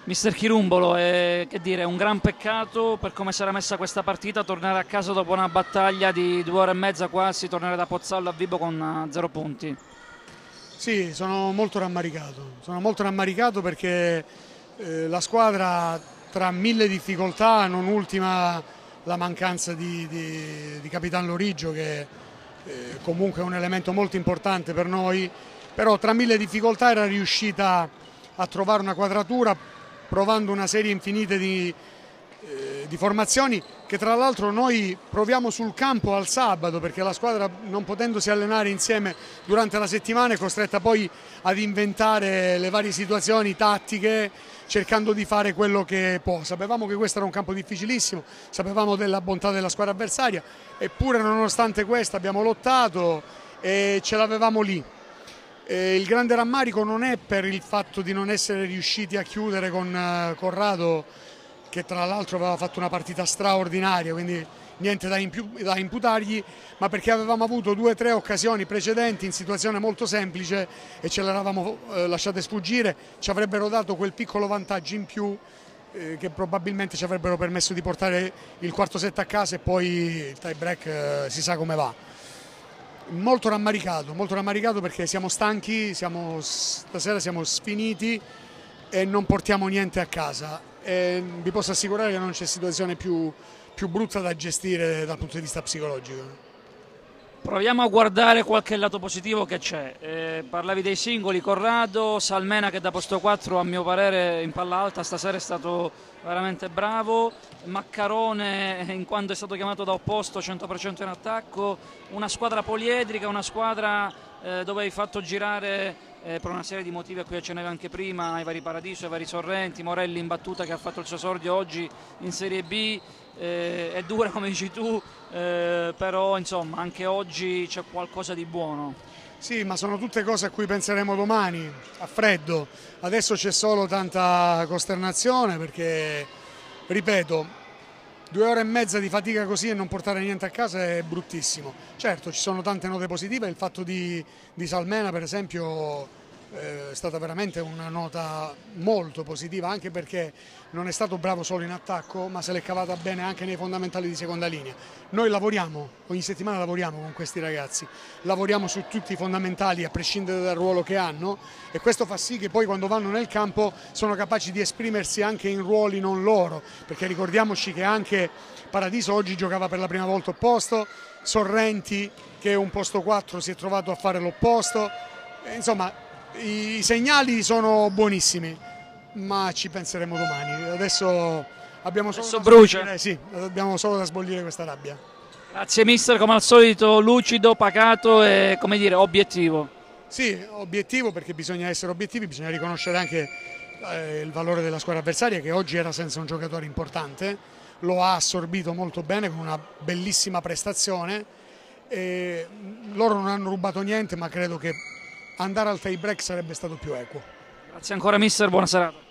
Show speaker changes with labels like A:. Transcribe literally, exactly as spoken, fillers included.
A: Mister Chirumbolo, è, che dire, è un gran peccato per come si era messa questa partita tornare a casa dopo una battaglia di due ore e mezza quasi, tornare da Pozzallo a Vibo con zero punti.
B: Sì, sono molto rammaricato, sono molto rammaricato perché eh, la squadra tra mille difficoltà, non ultima la mancanza di, di, di Capitan Loriggio che eh, comunque è un elemento molto importante per noi, però tra mille difficoltà era riuscita a trovare una quadratura provando una serie infinita di, eh, di formazioni che tra l'altro noi proviamo sul campo al sabato, perché la squadra, non potendosi allenare insieme durante la settimana, è costretta poi ad inventare le varie situazioni tattiche cercando di fare quello che può. Sapevamo che questo era un campo difficilissimo, sapevamo della bontà della squadra avversaria, eppure nonostante questo abbiamo lottato e ce l'avevamo lì. Eh, il grande rammarico non è per il fatto di non essere riusciti a chiudere con eh, Corrado, che tra l'altro aveva fatto una partita straordinaria, quindi niente da, da imputargli, ma perché avevamo avuto due o tre occasioni precedenti in situazione molto semplice e ce le eravamo eh, lasciate sfuggire, ci avrebbero dato quel piccolo vantaggio in più eh, che probabilmente ci avrebbero permesso di portare il quarto set a casa e poi il tie break eh, si sa come va. Molto rammaricato, molto rammaricato perché siamo stanchi, siamo, stasera siamo sfiniti e non portiamo niente a casa. E vi posso assicurare che non c'è situazione più, più brutta da gestire dal punto di vista psicologico.
A: Proviamo a guardare qualche lato positivo che c'è. Eh, parlavi dei singoli, Corrado, Salmena che da posto quattro a mio parere in palla alta stasera è stato veramente bravo, Maccarone in quanto è stato chiamato da opposto cento per cento in attacco, una squadra poliedrica, una squadra eh, dove hai fatto girare eh, per una serie di motivi a cui accennavi anche prima, ai vari Paradiso, ai vari Sorrenti, Morelli in battuta che ha fatto il suo esordio oggi in Serie B. Eh, è dura come dici tu, eh, però insomma anche oggi c'è qualcosa di buono.
B: Sì, ma sono tutte cose a cui penseremo domani, a freddo. Adesso c'è solo tanta costernazione perché, ripeto, due ore e mezza di fatica così e non portare niente a casa è bruttissimo. Certo, ci sono tante note positive, il fatto di, di Salmena per esempio è stata veramente una nota molto positiva, anche perché non è stato bravo solo in attacco ma se l'è cavata bene anche nei fondamentali di seconda linea. Noi lavoriamo, ogni settimana lavoriamo con questi ragazzi, lavoriamo su tutti i fondamentali a prescindere dal ruolo che hanno e questo fa sì che poi quando vanno nel campo sono capaci di esprimersi anche in ruoli non loro, perché ricordiamoci che anche Paradiso oggi giocava per la prima volta opposto, Sorrenti che è un posto quattro si è trovato a fare l'opposto, insomma i segnali sono buonissimi, ma ci penseremo domani. Adesso abbiamo solo,
A: Adesso
B: da,
A: brucia.
B: sbollire, sì, abbiamo solo da sbollire questa rabbia.
A: Grazie mister, come al solito lucido, pacato e come dire obiettivo.
B: Sì, obiettivo perché bisogna essere obiettivi, bisogna riconoscere anche eh, il valore della squadra avversaria che oggi era senza un giocatore importante, lo ha assorbito molto bene con una bellissima prestazione. E loro non hanno rubato niente, ma credo che andare al tie break sarebbe stato più equo.
A: Grazie ancora mister, buona serata.